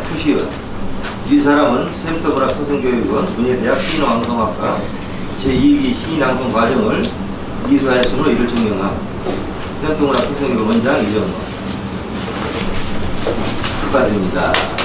표시원. 이 사람은 샘터문화 평생교육원 문예대학 시인왕성학과 제2기 시인왕성 과정을 이수하였으므로 이를 증명함. 샘터문화 평생교육원 원장 이정원. 축하드립니다.